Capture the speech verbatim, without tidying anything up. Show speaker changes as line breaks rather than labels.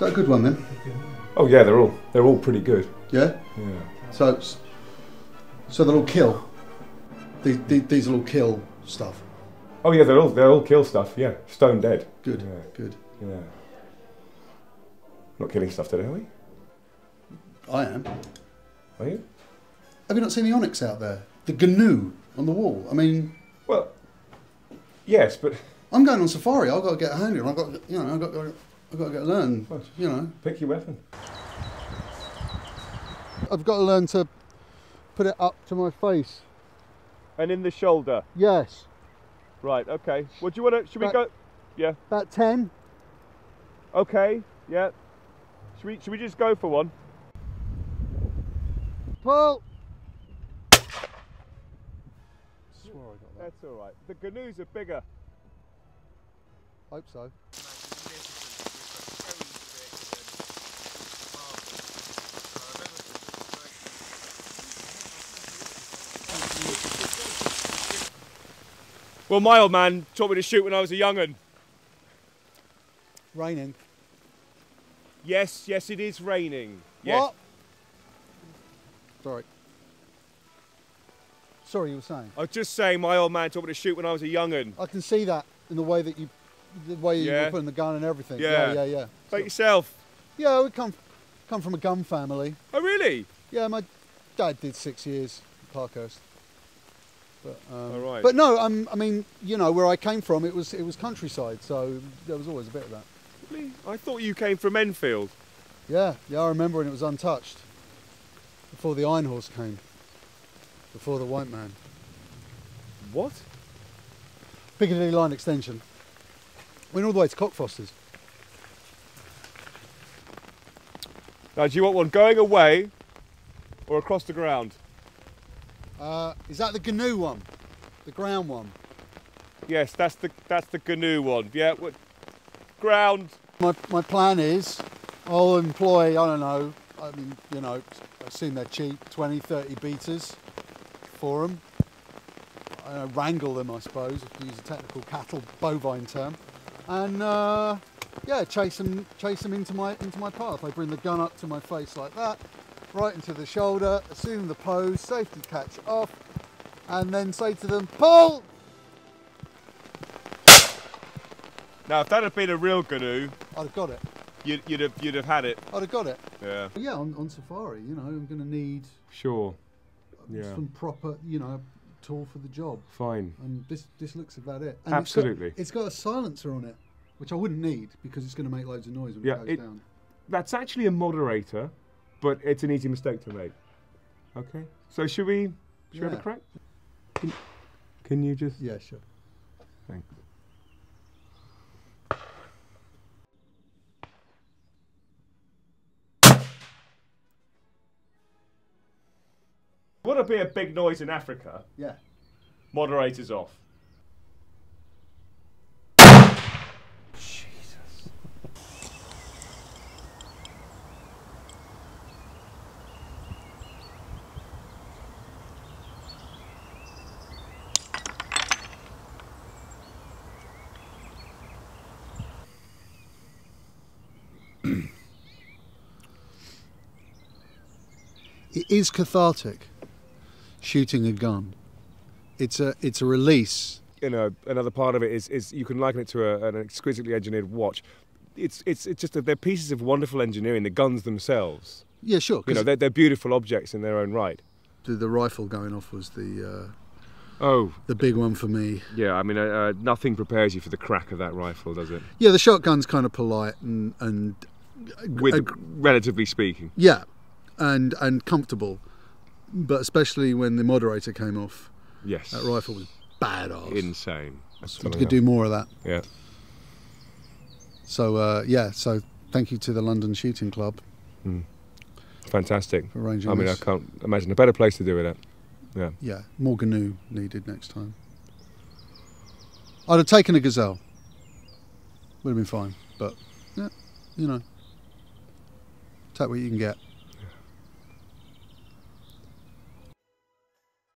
that a good one then?
Oh yeah, they're all they're all pretty good.
Yeah.
Yeah.
So, so they'll all kill. These, these will all kill stuff.
Oh yeah, they're all they're all kill stuff. Yeah, stone dead.
Good.
Yeah.
Good.
Yeah. Not killing stuff today, are we?
I am.
Are you?
Have you not seen the onyx out there? The gnu on the wall. I mean.
Well. Yes, but.
I'm going on safari. I've got to get a handle. I've got, you know, I've got, I've got to get to learn.
What?
You know.
Pick your weapon.
I've got to learn to put it up to my face.
And in the shoulder.
Yes.
Right. Okay. Well, do you want to? Should we
About-
go? Yeah.
About ten.
Okay. Yeah. Should we? Should we just go for one?
Pull. Swore I got that.
That's all right. The canoes are bigger.
Hope so.
Well, my old man taught me to shoot when I was a young'un.
Raining.
Yes, yes, it is raining. Yes.
What? Sorry. Sorry, you were saying.
I was just saying, my old man taught me to shoot when I was a young'un.
I can see that in the way that you, the way you
Yeah.
were putting the gun and everything.
Yeah.
yeah, yeah. yeah.
Like yourself.
Yeah, we come come from a gun family.
Oh, really?
Yeah, my dad did six years at Parkhurst. But, um,
All right.
but no, um, I mean, you know, where I came from, it was it was countryside, so there was always a bit of that.
Really? I thought you came from Enfield.
Yeah, yeah, I remember when it was untouched. Before the Iron Horse came. Before the White Man.
What?
Piccadilly Line extension. Went all the way to Cockfosters.
Now, do you want one going away or across the ground?
Uh, is that the Gnu one? The ground one?
Yes, that's the that's the canoe one. Yeah. What? Ground.
My, my plan is I'll employ, I don't know, I mean, you know, I assume they're cheap, twenty, thirty beaters for them. I wrangle them, I suppose, if you use a technical cattle bovine term. And uh, yeah, chase them, chase them into my, into my path. I bring the gun up to my face like that, right into the shoulder, assume the pose, safety catch off, and then say to them, pull!
Now, if that had been a real canoe,
I'd have got it.
you'd, you'd have you'd have had it.
I'd have got it.
Yeah.
Yeah, on, on safari, you know, I'm going to need
Sure. Yeah.
some proper, you know, tool for the job.
Fine.
And this this looks about it. And
Absolutely.
It's got, it's got a silencer on it, which I wouldn't need because it's going to make loads of noise when
Yeah,
it goes
it-
down.
That's actually a moderator, but it's an easy mistake to make. Okay. So should we? Should we have
Yeah.
a crack? Can, can you just?
Yeah, sure.
Thanks.
Would it be a big noise in Africa?
Yeah.
Moderators off.
Jesus.
It is cathartic, shooting a gun. It's a it's a release.
You know, another part of it is is you can liken it to a, an exquisitely engineered watch. It's it's it's just that they're pieces of wonderful engineering. The guns themselves.
Yeah, sure.
You
'cause
know, they're, they're beautiful objects in their own right.
the, the rifle going off was the uh,
Oh,
the big one for me.
yeah. I mean, uh, uh, nothing prepares you for the crack of that rifle, does it?
Yeah, the shotgun's kind of polite and and
With
uh,
relatively speaking.
yeah, and and comfortable, but especially when the moderator came off,
Yes.
that rifle was badass.
Insane. That's
You
something
could do more of that.
Yeah.
So uh, yeah, so thank you to the London Shooting Club
Mm. Fantastic.
for arranging
I mean,
this.
I can't imagine a better place to do it at. Yeah.
Yeah, more Gnu needed next time. I'd have taken a gazelle. Would have been fine, but yeah, you know, take what you can get.